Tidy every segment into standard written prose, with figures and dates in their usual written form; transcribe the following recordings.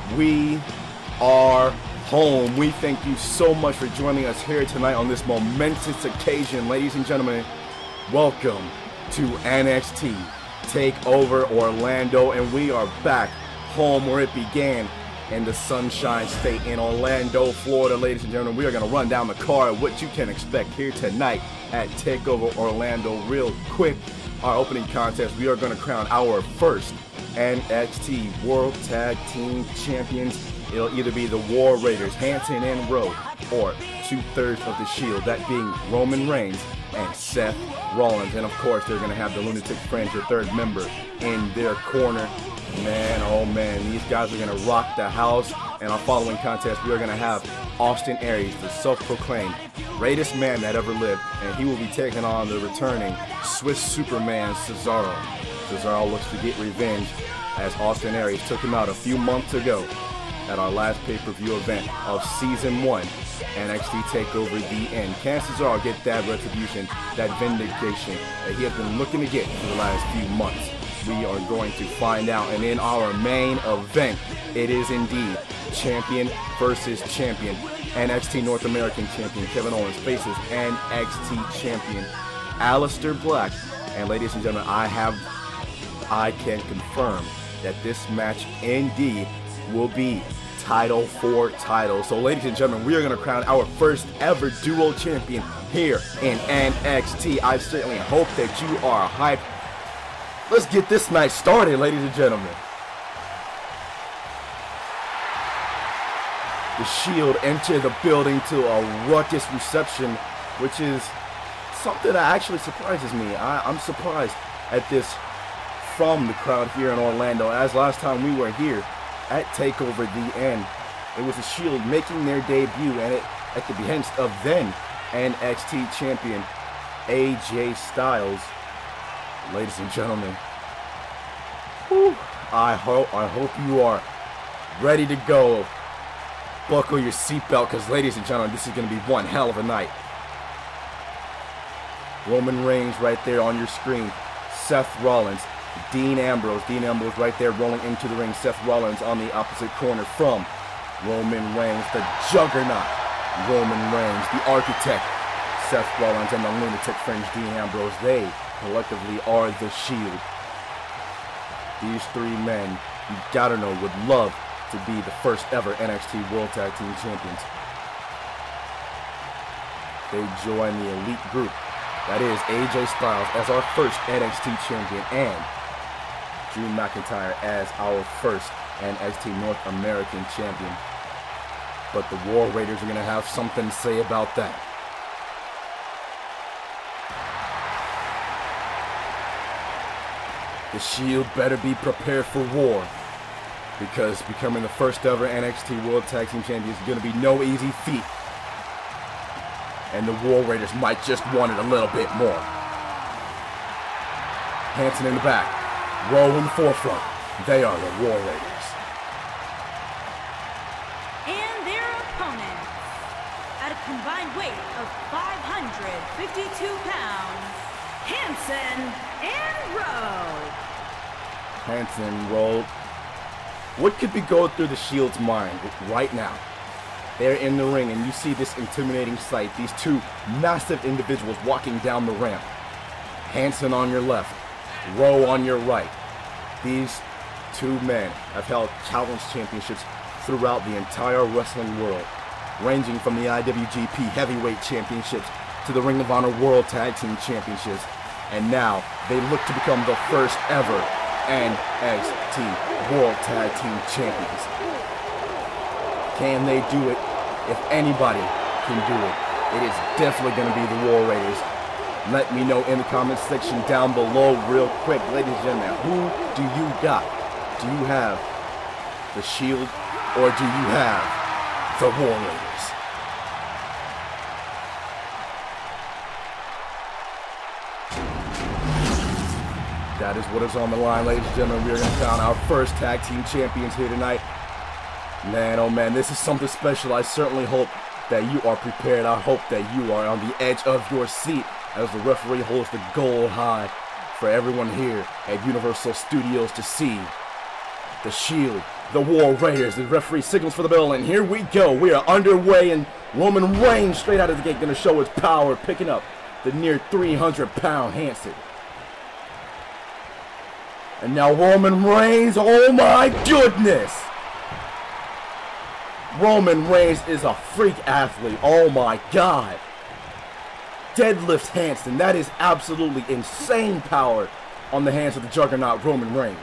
we are home. We thank you so much for joining us here tonight on this momentous occasion. Ladies and gentlemen, welcome to NXT TakeOver Orlando, and we are back home where it began in the Sunshine State in Orlando, Florida. Ladies and gentlemen, we are going to run down the card, what you can expect here tonight at TakeOver Orlando. Real quick, our opening contest, we are going to crown our first NXT World Tag Team Champions. It'll either be the War Raiders, Hanson and Rowe, or 2/3 of the Shield, that being Roman Reigns and Seth Rollins. And of course, they're going to have the Lunatic Fringe, the third member, in their corner. Man, oh man, these guys are going to rock the house. And our following contest, we are going to have Austin Aries, the self-proclaimed greatest man that ever lived, and he will be taking on the returning Swiss Superman, Cesaro. Cesaro looks to get revenge as Austin Aries took him out a few months ago at our last pay-per-view event of Season 1, NXT TakeOver The End. Can Cesaro get that retribution, that vindication that he has been looking to get for the last few months? We are going to find out. And in our main event, it is indeed champion versus champion. NXT North American champion Kevin Owens faces NXT champion Aleister Black. And ladies and gentlemen, I can confirm that this match indeed will be title for title. So ladies and gentlemen, we are going to crown our first ever duo champion here in NXT. I certainly hope that you are hyped. Let's get this night started, ladies and gentlemen. The Shield enter the building to a ruckus reception, which is something that actually surprises me. I'm surprised at this from the crowd here in Orlando, as last time we were here at TakeOver The End, it was the Shield making their debut, and at the behest of then NXT champion AJ Styles. Ladies and gentlemen, whew, I hope you are ready to go. Buckle your seatbelt, because ladies and gentlemen, this is going to be one hell of a night. Roman Reigns right there on your screen. Seth Rollins. Dean Ambrose right there rolling into the ring. Seth Rollins on the opposite corner from Roman Reigns, the juggernaut Roman Reigns, the architect Seth Rollins, and the Lunatic Fringe Dean Ambrose. They collectively are the Shield. These three men, you gotta know, would love to be the first ever NXT World Tag Team Champions. They join the elite group that is AJ Styles as our first NXT champion, and Drew McIntyre as our first NXT North American champion. But the War Raiders are going to have something to say about that. The Shield better be prepared for war, because becoming the first ever NXT World Tag Team Champion is going to be no easy feat. And the War Raiders might just want it a little bit more. Hanson in the back, Rowe in the forefront. They are the War Raiders. And their opponents, at a combined weight of 552 pounds, Hanson and Rowe. Hanson and Rowe. What could be going through the Shield's mind right now? They're in the ring, and you see this intimidating sight. These two massive individuals walking down the ramp. Hanson on your left, Rowe on your right. These two men have held countless championships throughout the entire wrestling world, ranging from the IWGP Heavyweight Championships to the Ring of Honor World Tag Team Championships. And now they look to become the first ever NXT World Tag Team Champions. Can they do it? If anybody can do it, it is definitely going to be the War Raiders. Let me know in the comment section down below real quick. Ladies and gentlemen, who do you got? Do you have the Shield, or do you have the War Raiders? That is what is on the line, ladies and gentlemen. We are going to crown our first tag team champions here tonight. Man, oh man, this is something special. I certainly hope that you are prepared. I hope that you are on the edge of your seat as the referee holds the goal high for everyone here at Universal Studios to see. The Shield the War Raiders. The referee signals for the bell, and here we go. We are underway, and Roman Reigns straight out of the gate going to show his power, picking up the near 300-pound Hanson. And now Roman Reigns, oh my goodness! Roman Reigns is a freak athlete, oh my god. Deadlifts Hanson, that is absolutely insane power on the hands of the juggernaut Roman Reigns.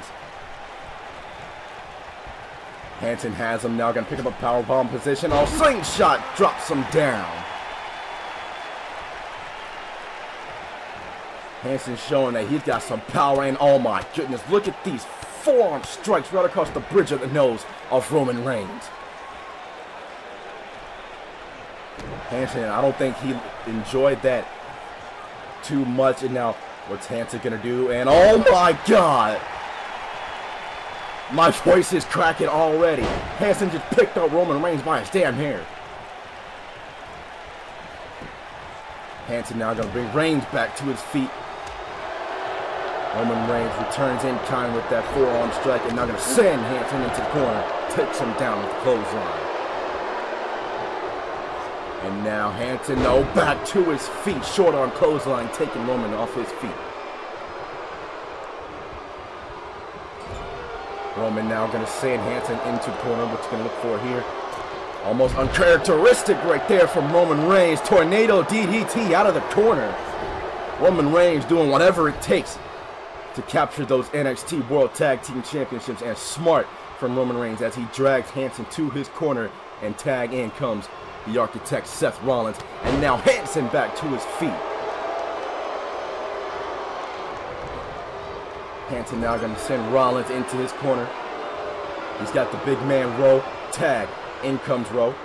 Hanson has him now, going to pick up a powerbomb position. Oh, slingshot drops him down. Hanson showing that he's got some power, and oh my goodness, look at these forearm strikes right across the bridge of the nose of Roman Reigns. Hanson, I don't think he enjoyed that too much, and now what's Hanson gonna do? And oh my god! My voice is cracking already. Hanson just picked up Roman Reigns by his damn hair. Hanson now gonna bring Reigns back to his feet. Roman Reigns returns in kind with that forearm strike, and now gonna send Hanson into the corner, takes him down with the clothesline. And now Hanson, no, back to his feet, short arm clothesline, taking Roman off his feet. Roman now going to send Hanson into corner. What's going to look for here? Almost uncharacteristic right there from Roman Reigns. Tornado DDT out of the corner. Roman Reigns doing whatever it takes to capture those NXT World Tag Team Championships, and smart from Roman Reigns as he drags Hanson to his corner, and tag in comes the architect Seth Rollins. And now Hanson back to his feet. Hanson now going to send Rollins into his corner. He's got the big man row. Tag. In comes Rowe.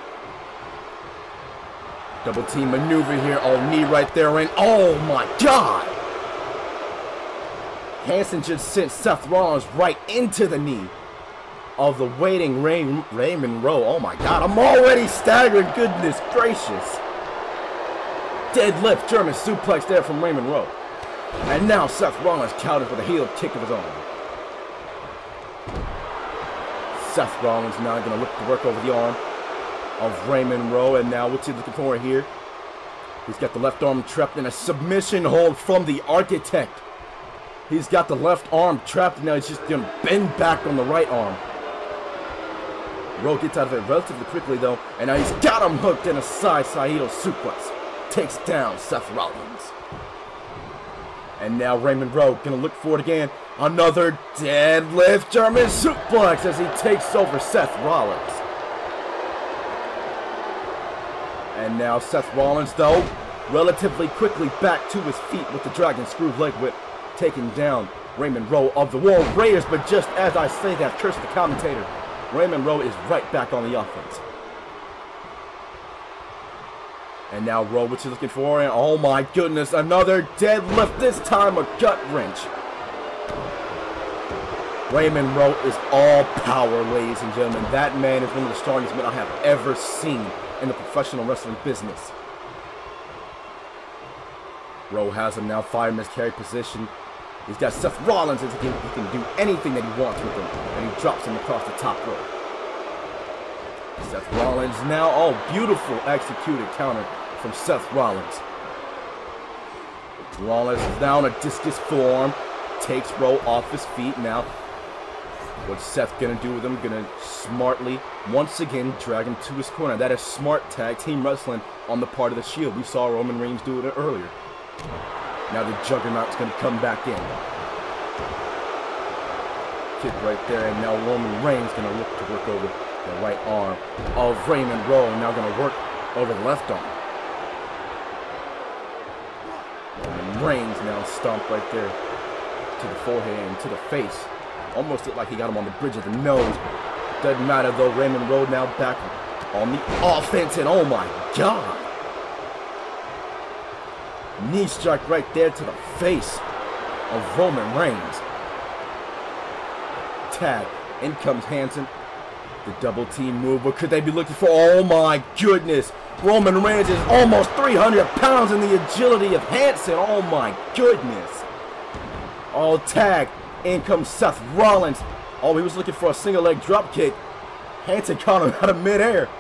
Double team maneuver here. Oh, knee right there. And oh my god! Hanson just sent Seth Rollins right into the knee of the waiting Raymond Rowe. Oh my god, I'm already staggered. Goodness gracious. Deadlift German suplex there from Raymond Rowe. And now Seth Rollins counters with a heel kick of his own. Seth Rollins now going to look to work over the arm of Raymond Rowe. And now what's he looking for here? He's got the left arm trapped in a submission hold from the architect. He's got the left arm trapped, and now he's just going to bend back on the right arm. Rowe gets out of it relatively quickly though, and now he's got him hooked in a side heel suplex. Takes down Seth Rollins. And now Raymond Rowe going to look for it again. Another deadlift German suplex as he takes over Seth Rollins. And now Seth Rollins, though, relatively quickly back to his feet with the Dragon Screw leg whip, taking down Raymond Rowe of the War Raiders. But just as I say that, curse the commentator, Raymond Rowe is right back on the offense. And now Rowe, what you looking for? And oh my goodness, another deadlift, this time a gut wrench. Raymond Rowe is all power, ladies and gentlemen. That man is one of the strongest men I have ever seen in the professional wrestling business. Rowe has him now, fireman's carry position. He's got Seth Rollins, as he can do anything that he wants with him. And he drops him across the top rope. Seth Rollins now, oh, beautiful executed counter from Seth Rollins. Rollins is now in a discus forearm, takes Rowe off his feet. Now, what's Seth gonna do with him? Gonna smartly, once again, drag him to his corner. That is smart tag team wrestling on the part of the Shield. We saw Roman Reigns do it earlier. Now the Juggernaut's gonna come back in. Kick right there, and now Roman Reigns gonna look to work over the right arm of Raymond Rowe, now going to work over the left arm. Roman Reigns now stomped right there to the forehead and to the face. Almost looked like he got him on the bridge of the nose. Doesn't matter though, Raymond Rowe now back on the offense, and oh my god! Knee strike right there to the face of Roman Reigns. Tag, in comes Hanson. The double team move. What could they be looking for? Oh my goodness. Roman Reigns is almost 300 pounds in the agility of Hanson. Oh my goodness. All tag. In comes Seth Rollins. Oh, he was looking for a single leg drop kick. Hansen caught him out of midair.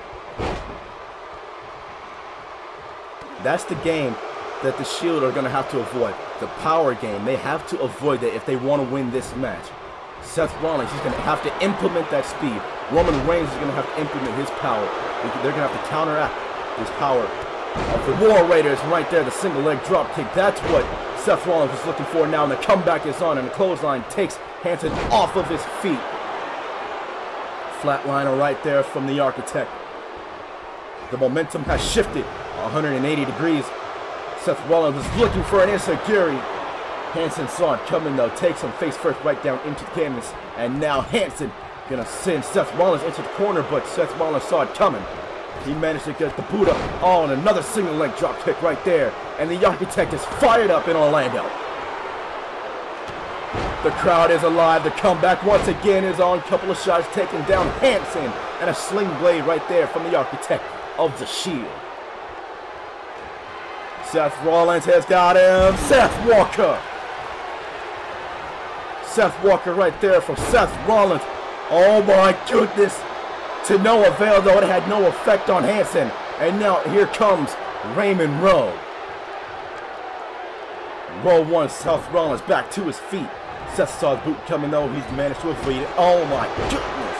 That's the game that the Shield are going to have to avoid. The power game. They have to avoid that if they want to win this match. Seth Rollins is going to have to implement that speed. Roman Reigns is going to have to implement his power. They're going to have to counteract his power. The War Raiders right there, the single leg drop kick. That's what Seth Rollins is looking for now, and the comeback is on, and the clothesline takes Hansen off of his feet. Flatliner right there from the Architect. The momentum has shifted 180 degrees. Seth Rollins is looking for an enziguri. Hansen saw it coming though, takes him face first right down into the canvas, and now Hansen gonna send Seth Rollins into the corner, but Seth Rollins saw it coming. He managed to get the boot up. Oh, and another single leg drop kick right there, and the Architect is fired up in Orlando. The crowd is alive. The comeback once again is on. Couple of shots taking down Hansen, and a sling blade right there from the Architect of the Shield. Seth Rollins has got him. Seth Walker. Seth Walker right there from Seth Rollins. Oh my goodness. To no avail though. It had no effect on Hansen. And now here comes Raymond Rowe. Rowe wants Seth Rollins back to his feet. Seth saw his boot coming though. He's managed to avoid it. Oh my goodness.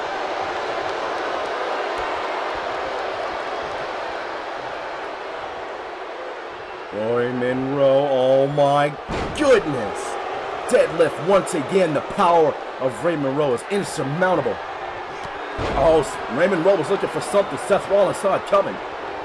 Raymond Rowe, oh my goodness. Deadlift once again. The power of Raymond Rowe is insurmountable. Oh, Raymond Rowe was looking for something. Seth Rollins saw it coming.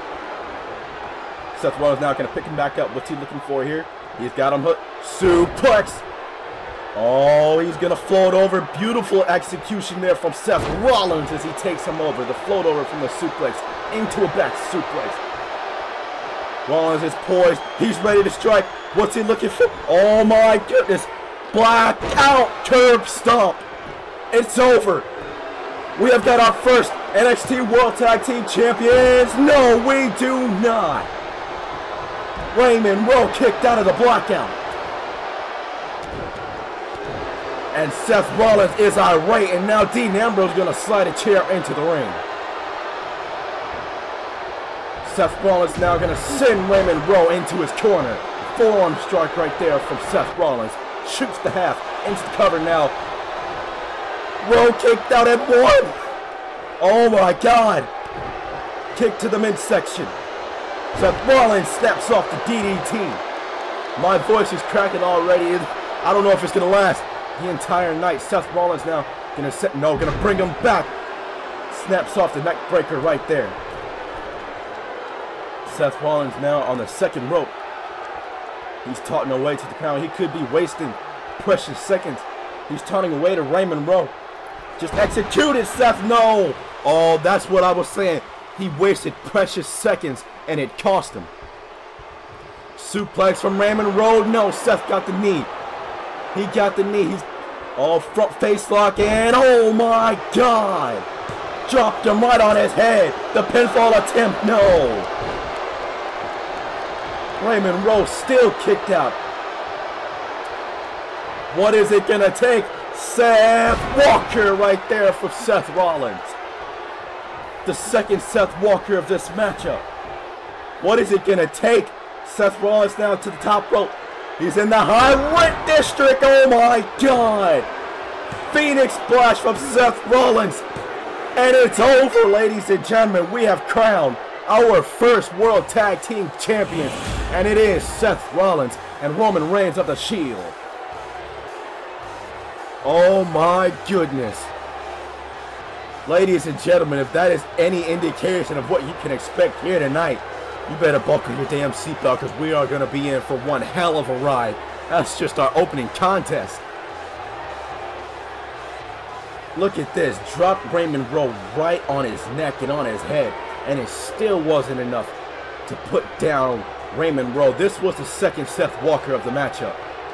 Seth Rollins now going to pick him back up. What's he looking for here? He's got him hooked. Suplex. Oh, he's going to float over. Beautiful execution there from Seth Rollins as he takes him over. The float over from the suplex into a back suplex. Rollins is poised. He's ready to strike. What's he looking for? Oh my goodness. Blackout curb stomp. It's over. We have got our first NXT World Tag Team Champions. No, we do not. Raymond Rowe kicked out of the blackout. And Seth Rollins is irate. And now Dean Ambrose is going to slide a chair into the ring. Seth Rollins now going to send Raymond Rowe into his corner. Forearm strike right there from Seth Rollins. Shoots the half into the cover now. Rowe kicked out at one. Oh my God. Kick to the midsection. Seth Rollins snaps off the DDT. My voice is cracking already. I don't know if it's going to last the entire night. Seth Rollins now going to bring him back. Snaps off the neck breaker right there. Seth Rollins now on the second rope. He's taunting away to the crowd. He could be wasting precious seconds. He's taunting away to Raymond Rowe. Just execute it, Seth. No. Oh, that's what I was saying. He wasted precious seconds, and it cost him. Suplex from Raymond Rowe. No, Seth got the knee. He got the knee. He's all front face lock, and oh my God. Dropped him right on his head. The pinfall attempt. No. Raymond Rowe still kicked out. What is it going to take? Seth Walker right there for Seth Rollins. The second Seth Walker of this matchup. What is it going to take? Seth Rollins now to the top rope. He's in the high rent district. Oh my God. Phoenix Splash from Seth Rollins. And it's over, ladies and gentlemen. We have crowned our first World Tag Team Champions. And it is Seth Rollins and Roman Reigns of the Shield. Oh my goodness. Ladies and gentlemen, if that is any indication of what you can expect here tonight, you better buckle your damn seatbelt because we are going to be in for one hell of a ride. That's just our opening contest. Look at this. Dropped Raymond Rowe right on his neck and on his head. And it still wasn't enough to put down Raymond Rowe. This was the second Seth Walker of the matchup.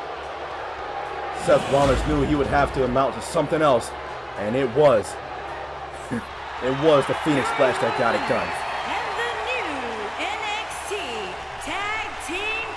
Seth Rollins knew he would have to amount to something else, and it was. It was the Phoenix Splash that got it done. And the new NXT Tag Team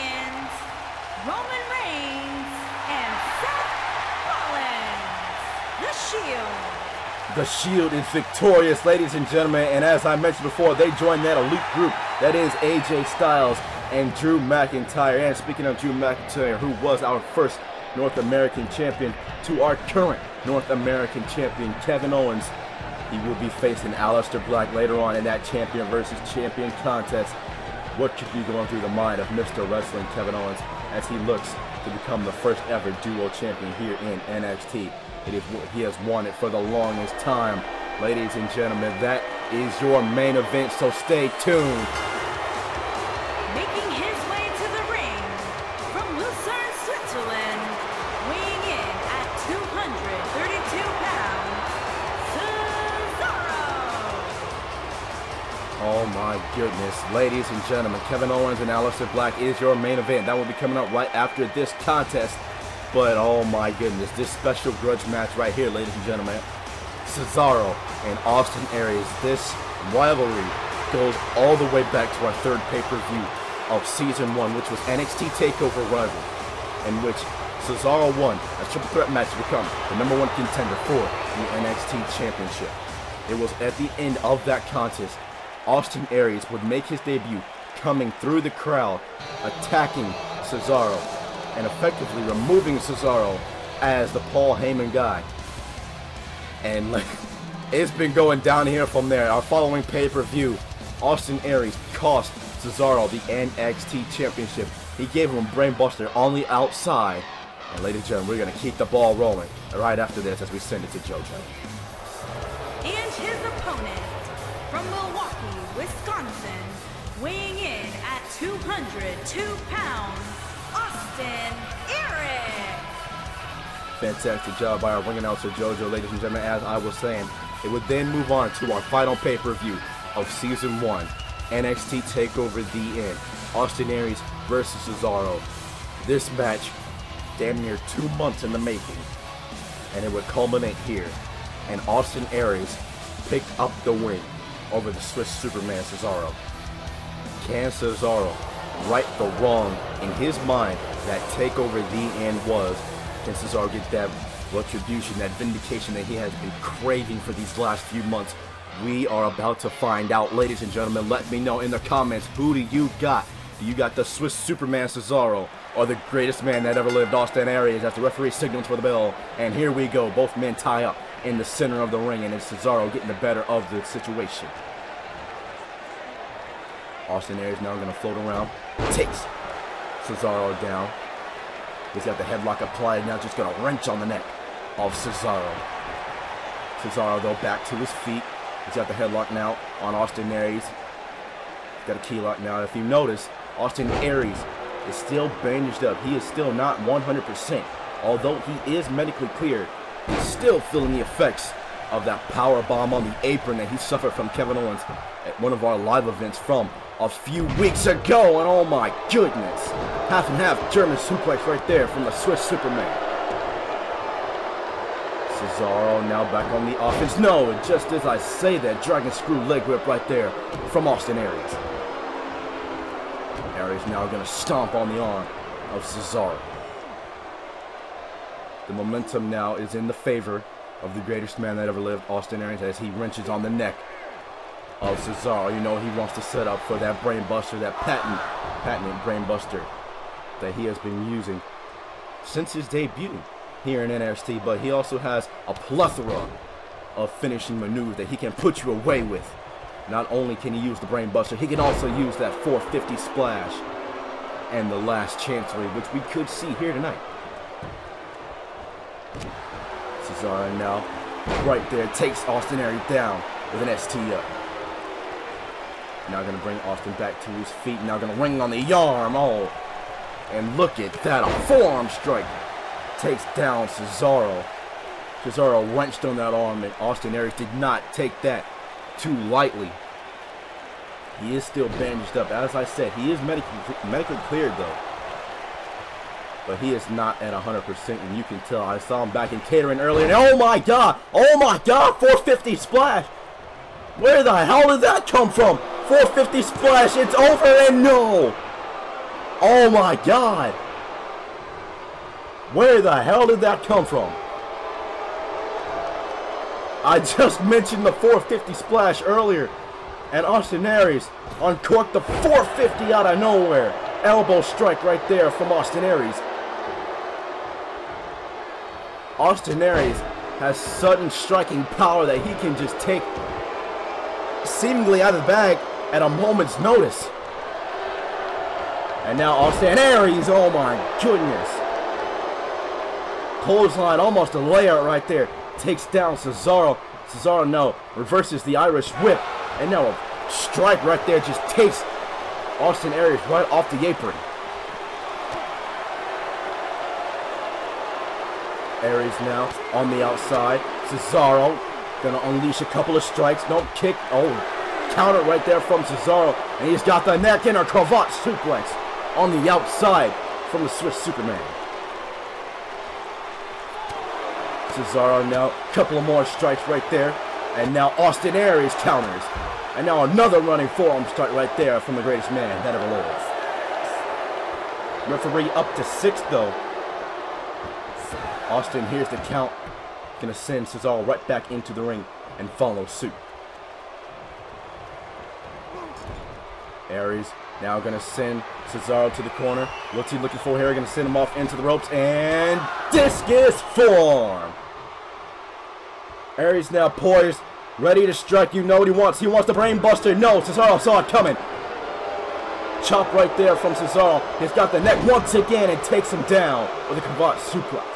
Champions, Roman Reigns and Seth Rollins. The Shield. The Shield is victorious, ladies and gentlemen, and as I mentioned before, they joined that elite group that is AJ Styles and Drew McIntyre. And speaking of Drew McIntyre, who was our first North American champion, to our current North American champion, Kevin Owens. He will be facing Aleister Black later on in that champion versus champion contest. What could be going through the mind of Mr. Wrestling Kevin Owens as he looks to become the first ever duo champion here in NXT? It is what he has wanted for the longest time. Ladies and gentlemen, that is your main event, so stay tuned. Making his way to the ring from Lucerne, Switzerland, weighing in at 232 pounds, Cesaro. Oh my goodness, ladies and gentlemen, Kevin Owens and Aleister Black is your main event. That will be coming up right after this contest. But oh my goodness, this special grudge match right here, ladies and gentlemen, Cesaro and Austin Aries. This rivalry goes all the way back to our third pay-per-view of Season 1, which was NXT TakeOver rivalry, in which Cesaro won a triple threat match to become the #1 contender for the NXT Championship. It was at the end of that contest, Austin Aries would make his debut, coming through the crowd, attacking Cesaro, and effectively removing Cesaro as the Paul Heyman guy. And like, it's been going down here from there. Our following pay-per-view, Austin Aries cost Cesaro the NXT Championship. He gave him a brainbuster on the outside. And ladies and gentlemen, we're going to keep the ball rolling right after this as we send it to JoJo. And his opponent from Milwaukee, Wisconsin, weighing in at 202 pounds, Austin Aries. Fantastic job by our ring announcer JoJo, ladies and gentlemen. As I was saying, it would then move on to our final pay-per-view of Season 1, NXT TakeOver The End, Austin Aries versus Cesaro. This match, damn near 2 months in the making, and it would culminate here, and Austin Aries picked up the win over the Swiss Superman Cesaro. Can Cesaro right the wrong in his mind that TakeOver The End was? Can Cesaro get that retribution, that vindication that he has been craving for these last few months? We are about to find out, ladies and gentlemen. Let me know in the comments, who do you got? Do you got the Swiss Superman Cesaro or the greatest man that ever lived, Austin Aries, as the referee signals for the bell? And here we go, both men tie up in the center of the ring, and it's Cesaro getting the better of the situation. Austin Aries now going to float around, takes Cesaro down. He's got the headlock applied, now just going to wrench on the neck of Cesaro. Cesaro, though, back to his feet. He's got the headlock now on Austin Aries. He's got a key lock now. If you notice, Austin Aries is still bandaged up. He is still not 100%. Although he is medically cleared, he's still feeling the effects of that power bomb on the apron that he suffered from Kevin Owens at one of our live events from a few weeks ago. And oh my goodness, half and half German suplex right there from the Swiss Superman. Cesaro now back on the offense. No, just as I say that, dragon screw leg whip right there from Austin Aries. Aries now going to stomp on the arm of Cesaro. The momentum now is in the favor of the greatest man that ever lived, Austin Aries, as he wrenches on the neck of Cesaro. You know, he wants to set up for that brain buster, that patented brain buster that he has been using since his debut here in NXT. But he also has a plethora of finishing maneuvers that he can put you away with. Not only can he use the brain buster, he can also use that 450 splash and the last chancery, which we could see here tonight. Cesaro now right there takes Austin Aries down with an STO. Now going to bring Austin back to his feet. Now going to ring on the arm. Oh, and look at that, a forearm strike takes down Cesaro. Cesaro wrenched on that arm, and Austin Aries did not take that too lightly. He is still bandaged up. As I said, he is medically cleared though. But he is not at 100%, and you can tell. I saw him back in catering earlier, and oh my god, 450 splash. Where the hell did that come from? 450 splash, it's over, and no. Oh my god. Where the hell did that come from? I just mentioned the 450 splash earlier. And Austin Aries uncorked the 450 out of nowhere. Elbow strike right there from Austin Aries. Austin Aries has sudden striking power that he can just take seemingly out of the bag at a moment's notice. And now Austin Aries, oh my goodness. Clothesline, almost a layout right there. Takes down Cesaro. Cesaro now reverses the Irish whip. And now a strike right there just takes Austin Aries right off the apron. Aries now on the outside. Cesaro gonna unleash a couple of strikes. No kick. Oh, counter right there from Cesaro. And he's got the neck in a cravat suplex on the outside from the Swiss Superman. Cesaro now, a couple of more strikes right there. And now Austin Aries counters. And now another running forearm strike right there from the greatest man that ever lived. Referee up to 6 though. Austin hears the count. Gonna send Cesaro right back into the ring and follow suit. Aries now gonna send Cesaro to the corner. What's he looking for here? Gonna send him off into the ropes and discus forearm. Aries now poised, ready to strike. You know what he wants. He wants the brain buster. No, Cesaro saw it coming. Chop right there from Cesaro. He's got the neck once again and takes him down with a cravat suplex.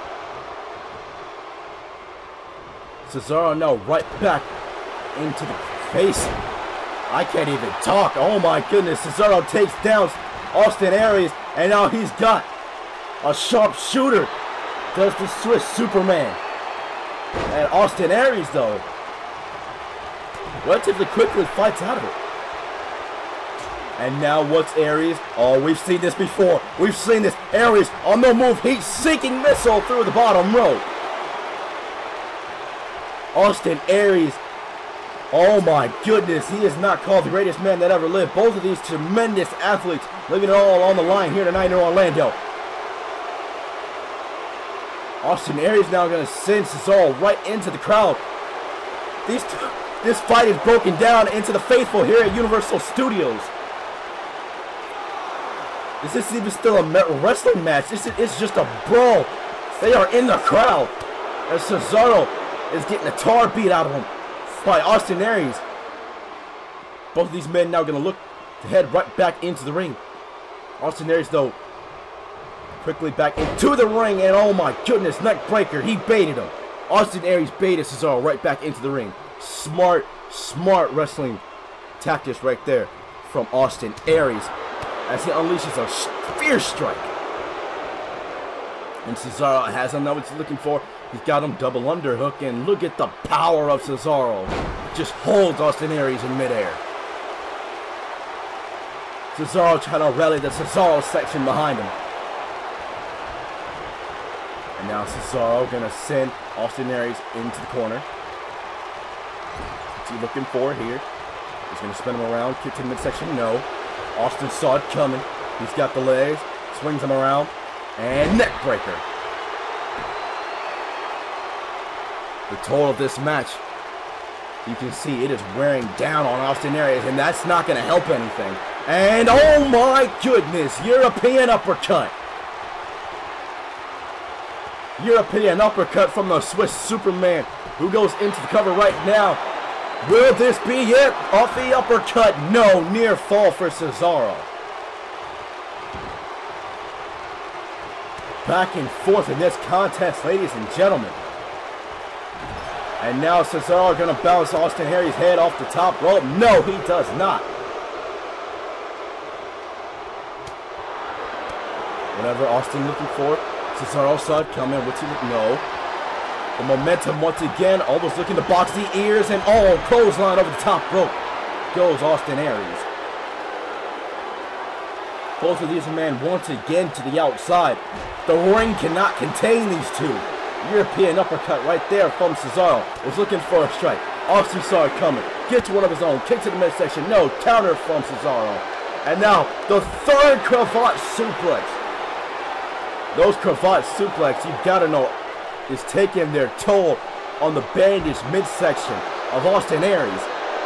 Cesaro now right back into the face. I can't even talk. Oh my goodness. Cesaro takes down Austin Aries, and now he's got a sharpshooter. Does the Swiss Superman. And Austin Aries, though, relatively quickly fights out of it. And now what's Aries? Oh, we've seen this before. We've seen this. Aries on the move. Heat sinking missile through the bottom rope. Austin Aries. Oh my goodness. He is not called the greatest man that ever lived. Both of these tremendous athletes leaving it all on the line here tonight in Orlando. Austin Aries now going to send Cesaro right into the crowd. This fight is broken down into the faithful here at Universal Studios. Is this even still a wrestling match? It's just a brawl. They are in the crowd. And Cesaro is getting a tar beat out of him by Austin Aries. Both of these men now going to look to head right back into the ring. Austin Aries, though, quickly back into the ring, and oh my goodness, neck breaker. He baited him. Austin Aries baited Cesaro right back into the ring. Smart wrestling tactics right there from Austin Aries as he unleashes a fierce strike. And Cesaro has him, know what he's looking for. He's got him double underhook, and look at the power of Cesaro. Just holds Austin Aries in midair. Cesaro trying to rally the Cesaro section behind him. And now Cesaro gonna send Austin Aries into the corner. What's he looking for here? He's gonna spin him around, kick to the midsection. No. Austin saw it coming. He's got the legs, swings him around, and neck breaker. The total of this match, you can see it is wearing down on Austin Aries, and that's not going to help anything. And oh my goodness, European uppercut. European uppercut from the Swiss Superman, who goes into the cover right now. Will this be it? Off the uppercut? No, near fall for Cesaro. Back and forth in this contest, ladies and gentlemen. And now Cesaro going to bounce Austin Aries' head off the top rope. No, he does not. Whatever Austin looking for. Cesaro saw it coming. What's he looking? No. The momentum once again. Almost looking to box the ears. And oh, clothesline over the top rope goes Austin Aries. Both of these men once again to the outside. The ring cannot contain these two. European uppercut right there from Cesaro. Was looking for a strike. Austin saw it coming. Gets one of his own. Kick to the midsection. No. Counter from Cesaro. And now the third cravat suplex. Those cravat suplex, you've got to know, is taking their toll on the bandaged midsection of Austin Aries.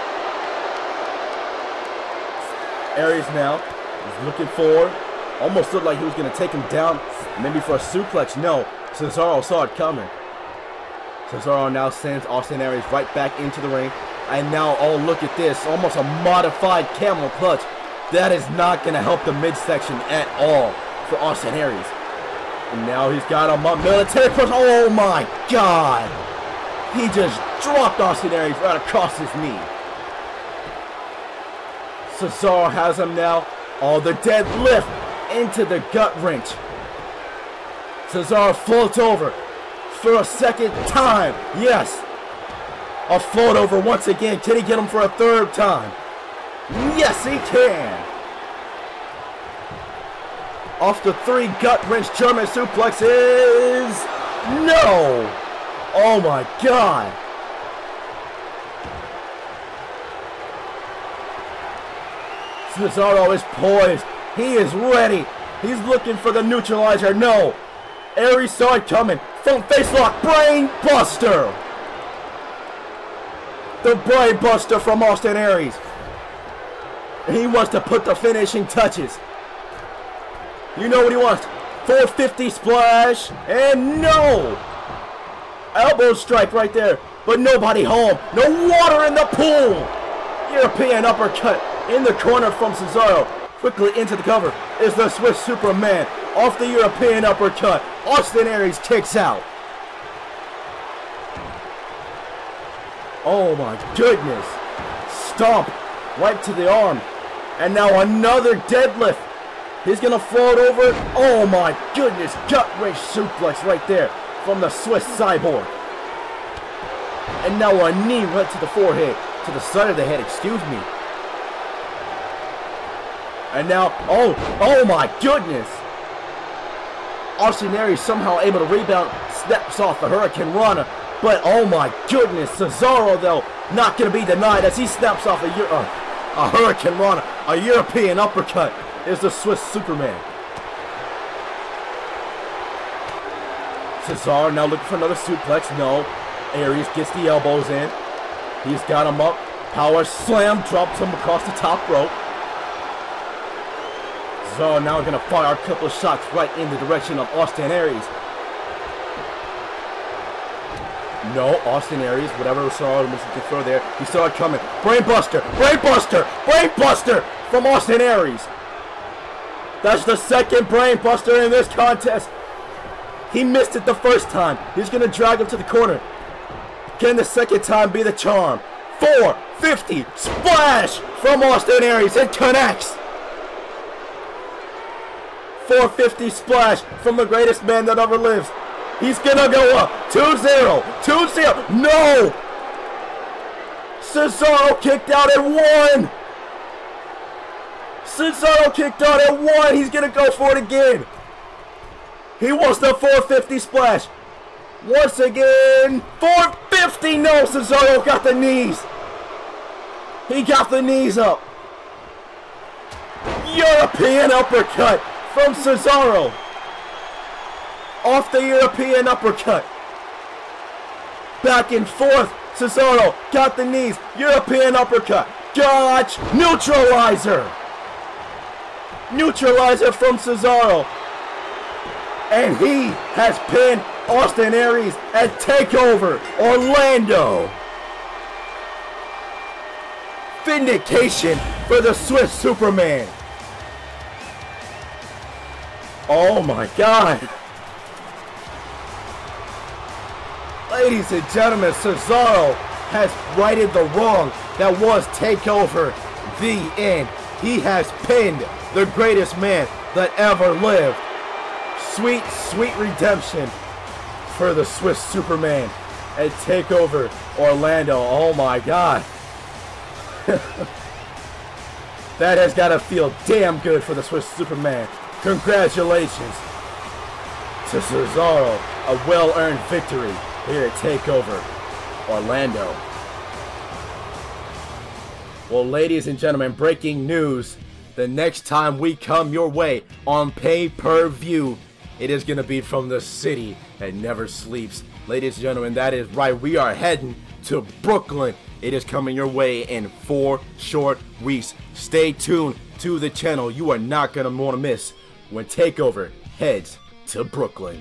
Aries now is looking forward. Almost looked like he was going to take him down, maybe for a suplex. No, Cesaro saw it coming. Cesaro now sends Austin Aries right back into the ring. And now, oh, look at this. Almost a modified camel clutch. That is not going to help the midsection at all for Austin Aries. And now he's got him up. Military push. Oh, my God. He just dropped Austin Aries right across his knee. Cesaro has him now. Oh, the deadlift into the gut wrench. Cesaro floats over for a second time. Yes. A float over once again. Can he get him for a third time? Yes, he can. Off the 3 gut wrench German suplexes. No. Oh my God. Cesaro is poised. He is ready. He's looking for the neutralizer. No. Aries saw it coming. Front face lock. Brain buster. The brain buster from Austin Aries. He wants to put the finishing touches. You know what he wants. 450 splash. And no. Elbow strike right there. But nobody home. No water in the pool. European uppercut in the corner from Cesaro. Quickly into the cover is the Swiss Superman. Off the European uppercut. Austin Aries kicks out. Oh my goodness. Stomp right to the arm. And now another deadlift. He's going to float over. Oh my goodness. Gut wrench suplex right there from the Swiss Cyborg. And now a knee right to the forehead. To the side of the head, excuse me. And now, oh my goodness. Austin Aries somehow able to rebound. Snaps off the Hurricane Rana. But oh my goodness, Cesaro though, not going to be denied as he snaps off a Hurricane Rana. A European uppercut is the Swiss Superman. Cesaro now looking for another suplex. No. Aries gets the elbows in. He's got him up. Power slam, drops him across the top rope. Cesaro now going to fire a couple of shots right in the direction of Austin Aries. No, Austin Aries, whatever Cesaro was looking for there, he saw it coming. Brainbuster, brainbuster, brainbuster from Austin Aries. That's the second brainbuster in this contest. He missed it the first time. He's going to drag him to the corner. Can the second time be the charm? 450 splash from Austin Aries. It connects. 450 splash from the greatest man that ever lives. He's gonna go up. 2-0. 2-0. No! Cesaro kicked out at 1. Cesaro kicked out at 1. He's gonna go for it again. He wants the 450 splash. Once again. 450. No, Cesaro got the knees. He got the knees up. European uppercut from Cesaro. Off the European uppercut. Back and forth. Cesaro got the knees. European uppercut. Dodge. Neutralizer. Neutralizer from Cesaro. And he has pinned Austin Aries at TakeOver Orlando. Vindication for the Swiss Superman. Oh my God. Ladies and gentlemen, Cesaro has righted the wrong that was TakeOver. The end. He has pinned the greatest man that ever lived. Sweet, sweet redemption for the Swiss Superman at TakeOver Orlando. Oh my God. That has got to feel damn good for the Swiss Superman. Congratulations to Cesaro. A well-earned victory here at TakeOver Orlando. Well, ladies and gentlemen, breaking news. The next time we come your way on pay-per-view, it is going to be from the city that never sleeps, Ladies and gentlemen, that is right. We are heading to Brooklyn. It is coming your way in 4 short weeks. Stay tuned to the channel. You are not going to want to miss when TakeOver heads to Brooklyn.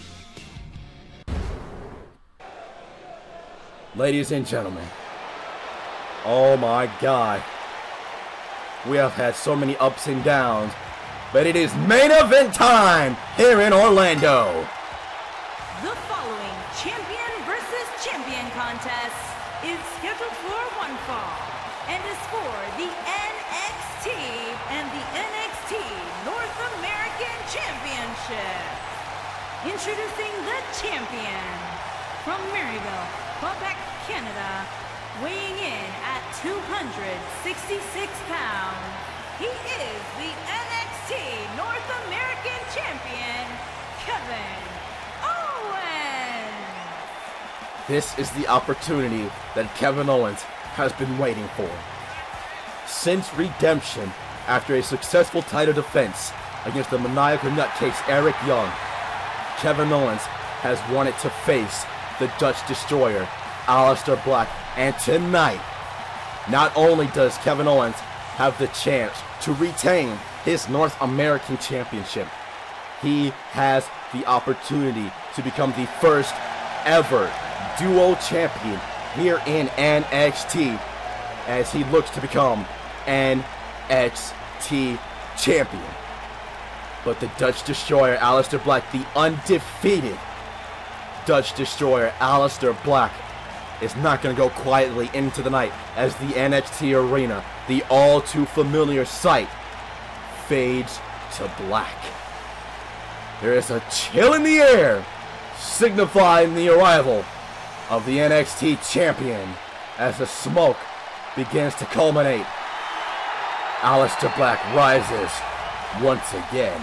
Ladies and gentlemen, oh my God. We have had so many ups and downs, but it is main event time here in Orlando. The following champion versus champion contest is scheduled for one fall and is for the NXT and the NXT North American Championship. Introducing the champion from Maryville, Quebec, Canada, weighing in at 266 pounds, he is the NXT North American Champion, Kevin Owens. This is the opportunity that Kevin Owens has been waiting for. Since redemption, after a successful title defense against the maniacal nutcase Eric Young, Kevin Owens has wanted to face the Dutch Destroyer, Aleister Black. And tonight, not only does Kevin Owens have the chance to retain his North American Championship, he has the opportunity to become the first ever duo champion here in NXT as he looks to become NXT champion. But the Dutch Destroyer, Aleister Black, the undefeated Dutch Destroyer, Aleister Black, is not going to go quietly into the night as the NXT arena, the all too familiar sight, fades to black. There is a chill in the air, signifying the arrival of the NXT champion as the smoke begins to culminate. Aleister Black rises once again.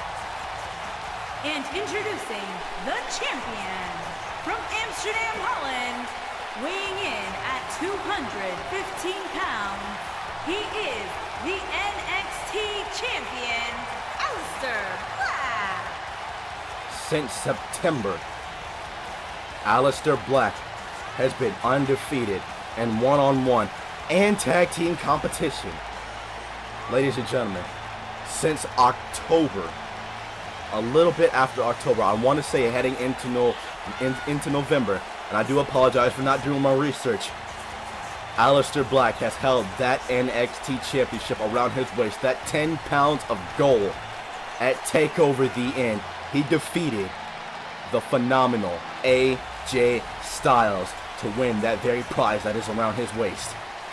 And introducing the champion from Amsterdam, Holland, weighing in at 215 pounds, he is the NXT champion, Aleister Black. Since September, Aleister Black has been undefeated in one-on-one and tag team competition. Ladies and gentlemen, since October, a little bit after October, I want to say heading into November, and I do apologize for not doing my research, Aleister Black has held that NXT championship around his waist, that 10 pounds of gold at TakeOver the End. He defeated the phenomenal AJ Styles to win that very prize that is around his waist.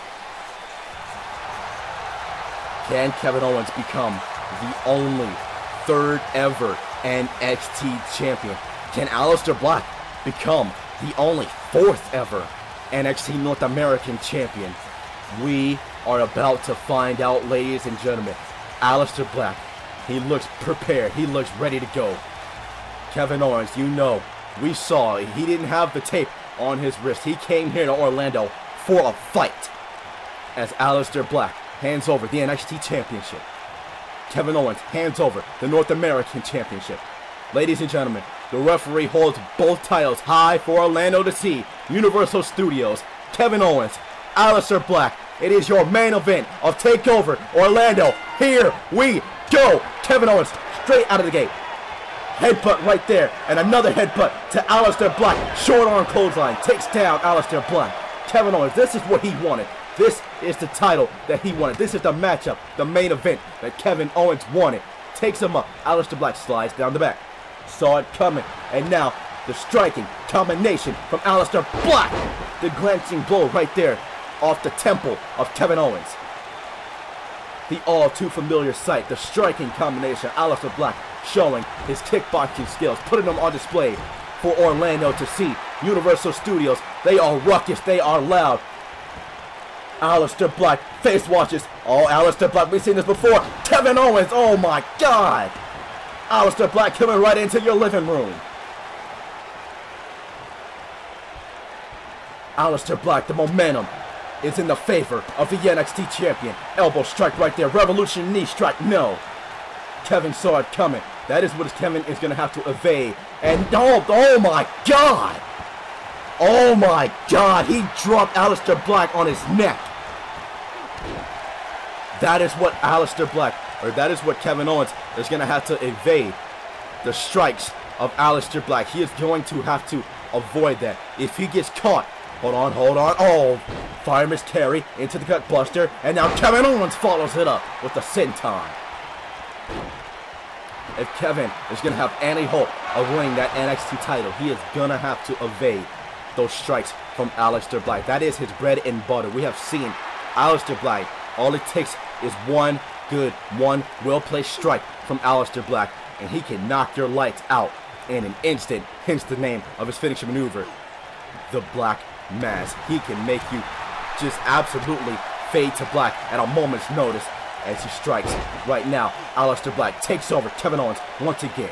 Can Kevin Owens become the only third ever NXT champion? Can Aleister Black become the only fourth ever NXT North American champion? We are about to find out, ladies and gentlemen. Aleister Black, he looks prepared. He looks ready to go. Kevin Owens, you know, we saw he didn't have the tape on his wrist. He came here to Orlando for a fight. As Aleister Black hands over the NXT championship, Kevin Owens hands over the North American championship. Ladies and gentlemen, the referee holds both titles high for Orlando to see. Universal Studios, Kevin Owens, Aleister Black. It is your main event of TakeOver Orlando. Here we go. Kevin Owens straight out of the gate. Headbutt right there, and another headbutt to Aleister Black. Short arm clothesline takes down Aleister Black. Kevin Owens, this is what he wanted. This is the title that he wanted. This is the matchup, the main event that Kevin Owens wanted. Takes him up. Aleister Black slides down the back. Saw it coming, and now the striking combination from Aleister Black. The glancing blow right there off the temple of Kevin Owens. The all too familiar sight, the striking combination. Aleister Black showing his kickboxing skills, putting them on display for Orlando to see. Universal Studios, they are ruckus, they are loud. Aleister Black face washes. Oh, Aleister Black, we've seen this before. Kevin Owens, oh my God. Aleister Black coming right into your living room. Aleister Black, the momentum is in the favor of the NXT champion. Elbow strike right there. Revolution knee strike. No. Kevin saw it coming. That is what Kevin is going to have to evade. And oh my God. Oh my God, he dropped Aleister Black on his neck. That is what Aleister Black, or that is what Kevin Owens is going to have to evade the strikes of Aleister Black. He is going to have to avoid that. If he gets caught, hold on. Oh, Fireman's carry into the gut buster, and now Kevin Owens follows it up with the senton. If Kevin is going to have any hope of winning that NXT title, he is going to have to evade those strikes from Aleister Black. That is his bread and butter. We have seen Aleister Black. All it takes is one well-placed strike from Aleister Black, and he can knock your lights out in an instant. Hence the name of his finishing maneuver, the Black Mass. He can make you just absolutely fade to black at a moment's notice as he strikes. Right now, Aleister Black takes over Kevin Owens once again.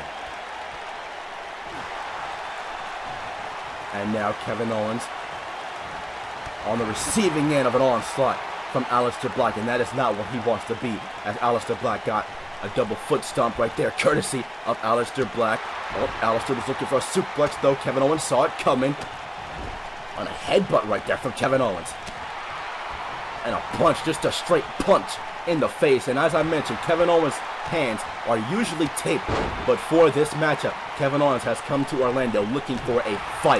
And now Kevin Owens on the receiving end of an onslaught from Aleister Black, and that is not what he wants to be, as Aleister Black got a double foot stomp right there, courtesy of Aleister Black. Oh, Aleister was looking for a suplex, though. Kevin Owens saw it coming. On a headbutt right there from Kevin Owens. And a punch, just a straight punch in the face. And as I mentioned, Kevin Owens' hands are usually taped, but for this matchup, Kevin Owens has come to Orlando looking for a fight.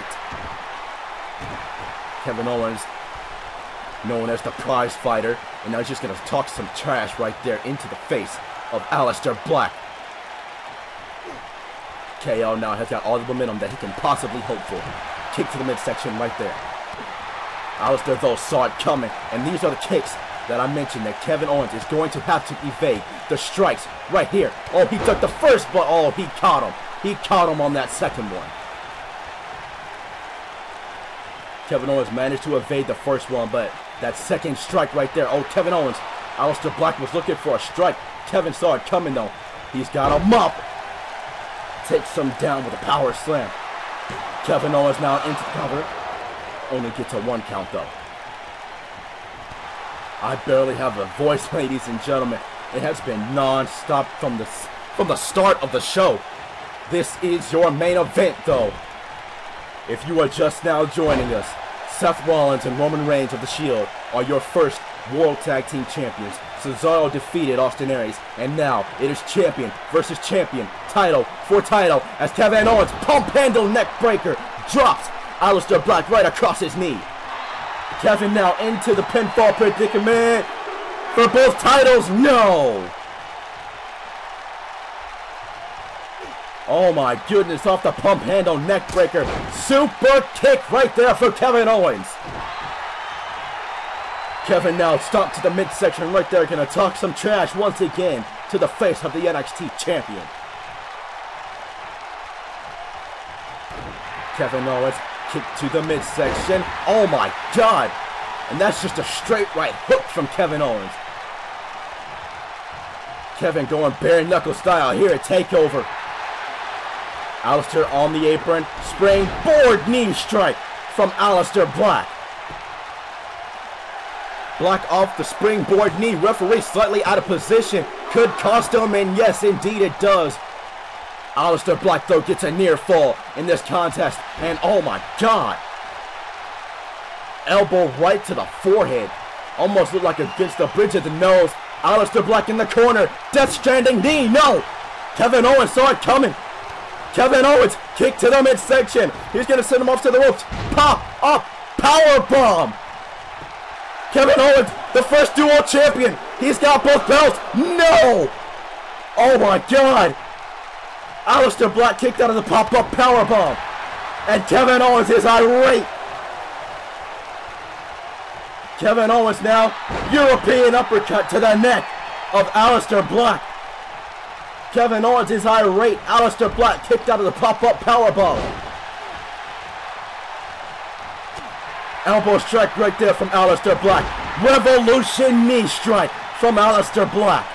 Kevin Owens, known as the prize fighter, and now he's just going to talk some trash right there into the face of Aleister Black. KO now has got all the momentum that he can possibly hope for. Kick to the midsection right there. Aleister, though, saw it coming, and these are the kicks that I mentioned that Kevin Owens is going to have to evade. The strikes right here. Oh, he took the first, but oh, he caught him. He caught him on that second one. Kevin Owens managed to evade the first one, but that second strike right there. Oh, Kevin Owens. Aleister Black was looking for a strike. Kevin saw it coming, though. He's got him up. Takes him down with a power slam. Kevin Owens now into the cover. Only gets a 1 count, though. I barely have a voice, ladies and gentlemen. It has been non-stop from the start of the show. This is your main event, though. If you are just now joining us, Seth Rollins and Roman Reigns of The Shield are your first World Tag Team Champions. Cesaro defeated Austin Aries, and now it is champion versus champion, title for title, as Kevin Owens pump handle neck breaker drops Aleister Black right across his knee. Kevin now into the pinfall predicament for both titles. No! Oh my goodness, off the pump handle neck breaker. Super kick right there for Kevin Owens. Kevin now stomped to the midsection right there, gonna talk some trash once again to the face of the NXT champion. Kevin Owens kick to the midsection. Oh my God! And that's just a straight right hook from Kevin Owens. Kevin going bare knuckle style here at TakeOver. Aleister on the apron, springboard knee strike from Aleister Black. Black off the springboard knee. Referee slightly out of position. Could cost him, and yes, indeed it does. Aleister Black, though, gets a near fall in this contest. And oh my God. Elbow right to the forehead. Almost looked like against the bridge of the nose. Aleister Black in the corner. Death Stranding knee. No. Kevin Owens saw it coming. Kevin Owens kick to the midsection. He's going to send him off to the ropes. Pop up. Power bomb. Kevin Owens, the first dual champion. He's got both belts. No! Oh my God! Aleister Black kicked out of the pop-up powerbomb. And Kevin Owens is irate. Kevin Owens now, European uppercut to the neck of Aleister Black. Kevin Owens is irate. Aleister Black kicked out of the pop-up powerbomb. Elbow strike right there from Aleister Black. Revolution knee strike from Aleister Black.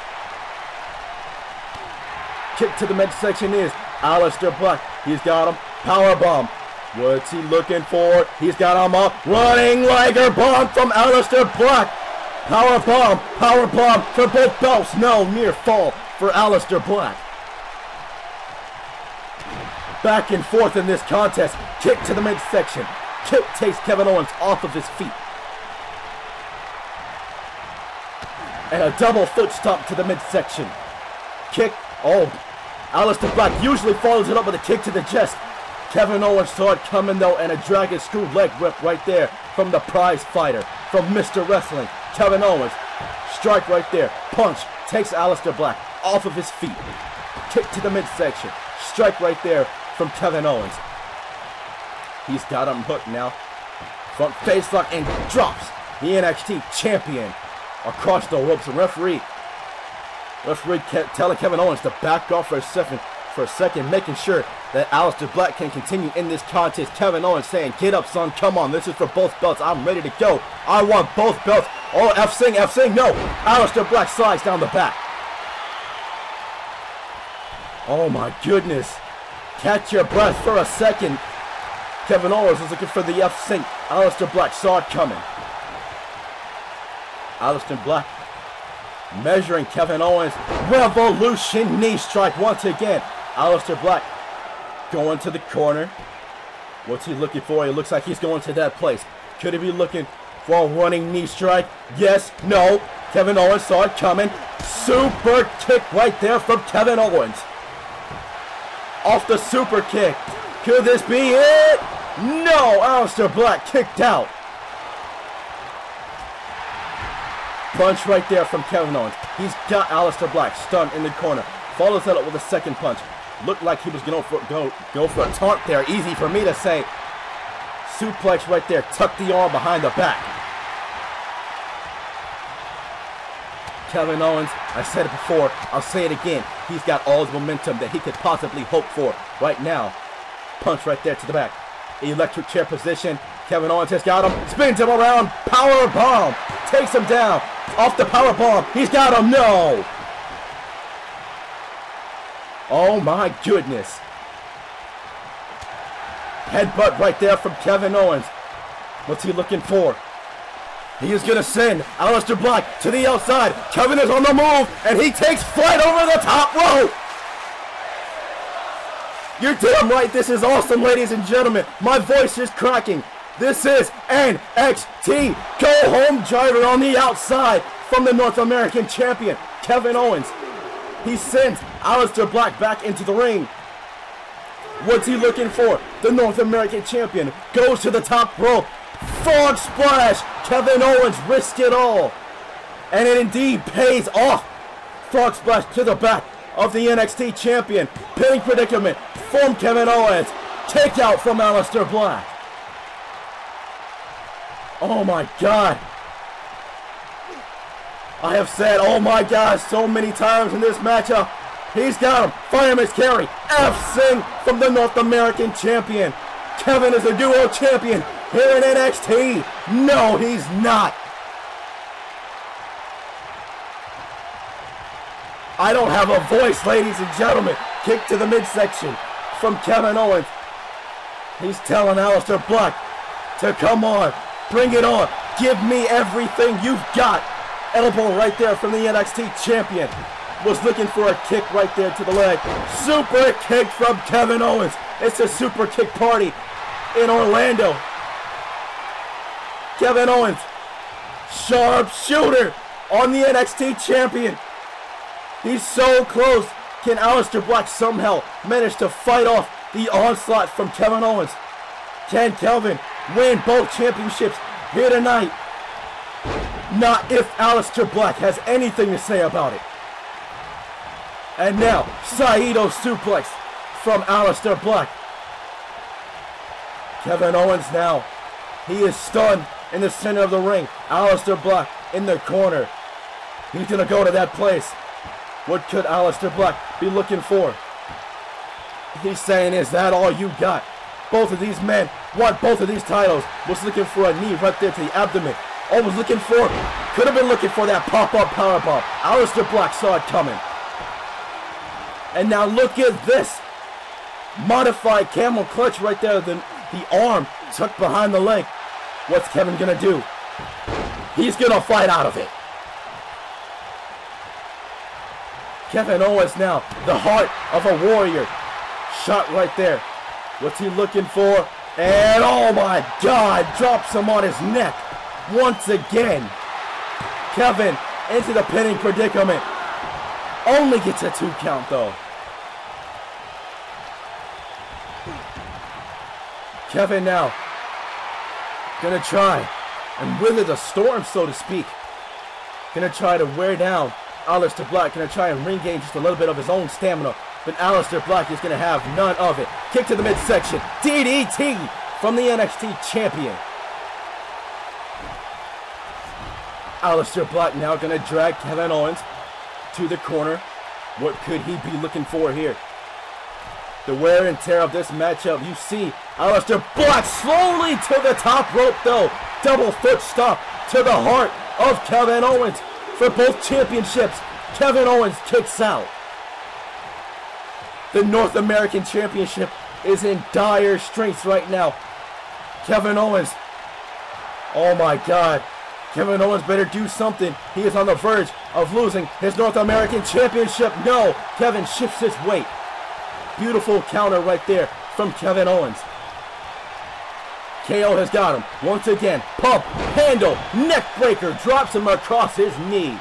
Kick to the midsection is Aleister Black. He's got him. Powerbomb. What's he looking for? He's got him up. Running Liger bomb from Aleister Black. Powerbomb. Powerbomb for both belts. No, near fall for Aleister Black. Back and forth in this contest. Kick to the midsection. Kick takes Kevin Owens off of his feet. And a double foot stomp to the midsection. Kick. Oh, Aleister Black usually follows it up with a kick to the chest. Kevin Owens saw it coming though, and a dragon screw leg whip right there from the prize fighter, from Mr. Wrestling. Kevin Owens, strike right there. Punch takes Aleister Black off of his feet. Kick to the midsection. Strike right there from Kevin Owens. He's got him hooked now. Front face lock and drops the NXT champion across the ropes. The referee kept telling Kevin Owens to back off for a second, making sure that Aleister Black can continue in this contest. Kevin Owens saying, get up, son, come on, this is for both belts, I'm ready to go, I want both belts. Oh, F-Sing, no, Aleister Black slides down the back. Oh my goodness, catch your breath for a second. Kevin Owens was looking for the F-Sing. Aleister Black saw it coming. Aleister Black measuring Kevin Owens. Revolution knee strike once again. Aleister Black going to the corner. What's he looking for? It looks like he's going to that place. Could he be looking for a running knee strike? Yes, no. Kevin Owens saw it coming. Super kick right there from Kevin Owens. Off the super kick. Could this be it? No, Aleister Black kicked out. Punch right there from Kevin Owens. He's got Aleister Black stunned in the corner. Follows that up with a second punch. Looked like he was going to go for a taunt there. Easy for me to say. Suplex right there. Tuck the arm behind the back. Kevin Owens, I said it before, I'll say it again. He's got all the momentum that he could possibly hope for right now. Punch right there to the back. Electric chair position. Kevin Owens has got him. Spins him around. Power bomb. Takes him down. Off the power bomb. He's got him. No. Oh my goodness. Headbutt right there from Kevin Owens. What's he looking for? He is going to send Aleister Black to the outside. Kevin is on the move, and he takes flight over the top rope. You're damn right, this is awesome, ladies and gentlemen. My voice is cracking. This is NXT. Go home driver on the outside from the North American champion, Kevin Owens. He sends Aleister Black back into the ring. What's he looking for? The North American champion goes to the top rope. Frog splash. Kevin Owens risked it all. And it indeed pays off. Frog splash to the back of the NXT champion. Pinning predicament from Kevin Owens. Takeout from Aleister Black. Oh my God. I have said, oh my God, so many times in this matchup. He's got him. Fireman's carry. F-Sing from the North American champion. Kevin is a duo champion here in NXT. No, he's not. I don't have a voice, ladies and gentlemen. Kick to the midsection from Kevin Owens. He's telling Aleister Black to come on. Bring it on. Give me everything you've got. Elbow right there from the NXT champion. Was looking for a kick right there to the leg. Super kick from Kevin Owens. It's a super kick party in Orlando. Kevin Owens, sharp shooter on the NXT champion. He's so close. Can Aleister Black somehow manage to fight off the onslaught from Kevin Owens? Can Kelvin win both championships here tonight? Not if Aleister Black has anything to say about it. And now, Saito suplex from Aleister Black. Kevin Owens now, he is stunned in the center of the ring. Aleister Black in the corner. He's going to go to that place. What could Aleister Black be looking for? He's saying, is that all you got? Both of these men want both of these titles. Was looking for a knee right there to the abdomen. Oh, was looking for, could have been looking for that pop-up powerbomb. Aleister Black saw it coming. And now look at this. Modified camel clutch right there. The arm tucked behind the leg. What's Kevin going to do? He's going to fight out of it. Kevin Owens now, the heart of a warrior. Shot right there. What's he looking for? And oh my God, drops him on his neck once again. Kevin into the pinning predicament. Only gets a 2 count though. Kevin now gonna try and wither the storm, so to speak. Gonna try to wear down Aleister Black. Gonna try and regain just a little bit of his own stamina. But Aleister Black is gonna have none of it. Kick to the midsection. DDT from the NXT champion. Aleister Black now gonna drag Kevin Owens to the corner. What could he be looking for here? The wear and tear of this matchup. You see Aleister Black slowly to the top rope though. Double foot stomp to the heart of Kevin Owens for both championships. Kevin Owens kicks out. The North American Championship is in dire straits right now. Kevin Owens. Oh my God. Kevin Owens better do something. He is on the verge of losing his North American Championship. No. Kevin shifts his weight. Beautiful counter right there from Kevin Owens. KO has got him. Once again. Pump, handle, neck breaker. Drops him across his knee.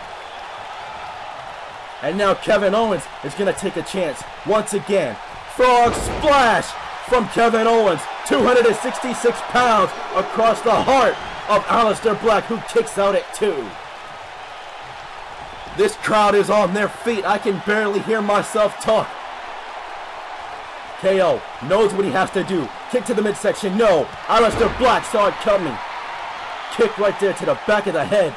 And now Kevin Owens is going to take a chance. Once again. Frog splash from Kevin Owens. 266 pounds across the heart of Aleister Black, who kicks out at 2. This crowd is on their feet. I can barely hear myself talk. KO knows what he has to do. Kick to the midsection. No. Aleister Black saw it coming. Kick right there to the back of the head.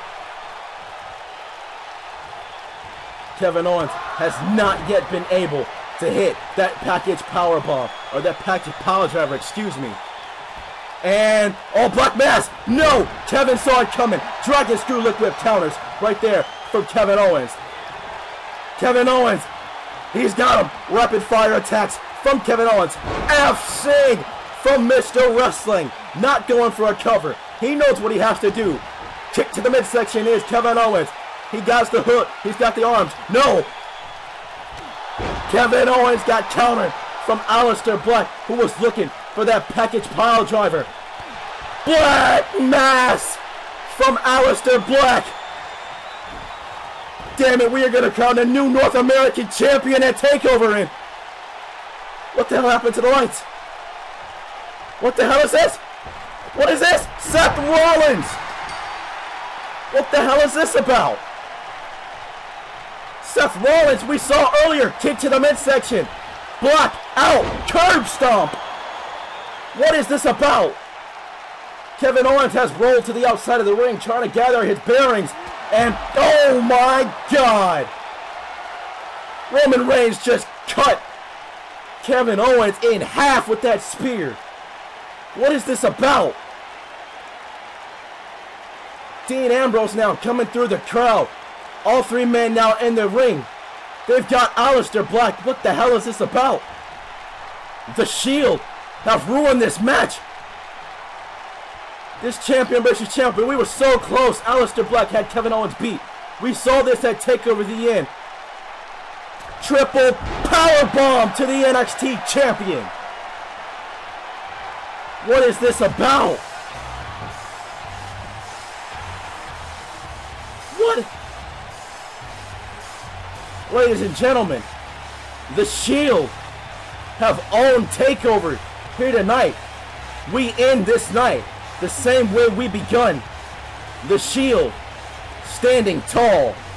Kevin Owens has not yet been able to hit that package powerbomb, or that package power driver, excuse me. And, oh, Black Mass, no! Kevin saw it coming. Dragon Screw Lick Whip counters right there from Kevin Owens. Kevin Owens, he's got him. Rapid fire attacks from Kevin Owens. F-Sig from Mr. Wrestling. Not going for a cover. He knows what he has to do. Kick to the midsection is Kevin Owens. He got the hook. He's got the arms. No! Kevin Owens got countered from Aleister Black, who was looking for that package pile driver. Black Mass from Aleister Black. Damn it, we are going to crown a new North American champion at TakeOver in. What the hell happened to the lights? What the hell is this? What is this? Seth Rollins. What the hell is this about? Seth Rollins, we saw earlier, kick to the midsection. Black out, curb stomp. What is this about? Kevin Owens has rolled to the outside of the ring, trying to gather his bearings. And, oh my God. Roman Reigns just cut Kevin Owens in half with that spear. What is this about? Dean Ambrose now coming through the crowd. All 3 men now in the ring. They've got Aleister Black. What the hell is this about? The Shield have ruined this match. This champion versus champion. We were so close. Aleister Black had Kevin Owens beat. We saw this at TakeOver the end. Triple powerbomb to the NXT champion. What is this about? What? Ladies and gentlemen, the Shield have owned TakeOver here tonight. We end this night the same way we begun. The Shield standing tall.